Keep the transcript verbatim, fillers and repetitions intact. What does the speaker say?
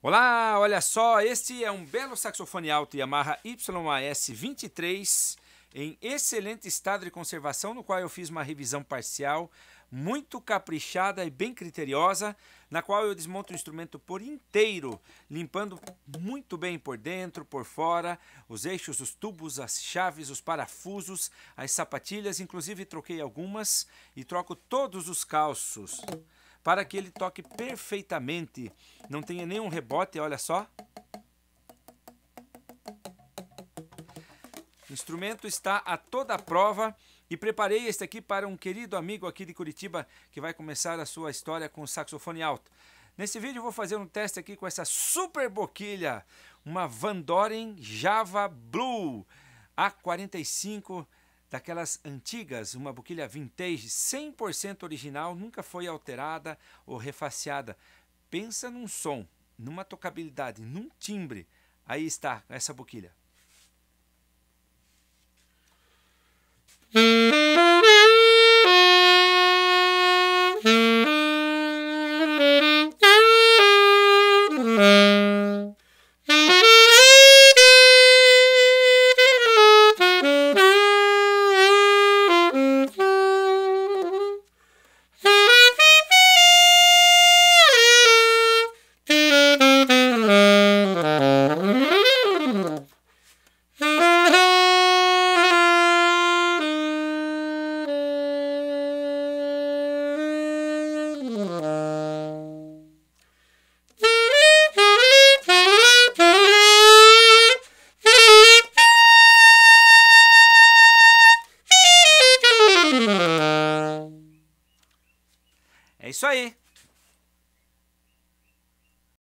Olá, olha só, este é um belo saxofone alto Yamaha Y A S vinte e três em excelente estado de conservação, no qual eu fiz uma revisão parcial muito caprichada e bem criteriosa, na qual eu desmonto o instrumento por inteiro, limpando muito bem por dentro, por fora, os eixos, os tubos, as chaves, os parafusos, as sapatilhas, inclusive troquei algumas e troco todos os calços, para que ele toque perfeitamente, não tenha nenhum rebote, olha só. O instrumento está a toda prova e preparei este aqui para um querido amigo aqui de Curitiba que vai começar a sua história com saxofone alto. Nesse vídeo eu vou fazer um teste aqui com essa super boquilha, uma Van Doren Java Blue A quarenta e cinco, daquelas antigas, uma boquilha vintage, cem por cento original, nunca foi alterada ou refaciada. Pensa num som, numa tocabilidade, num timbre. Aí está, essa boquilha. É isso aí.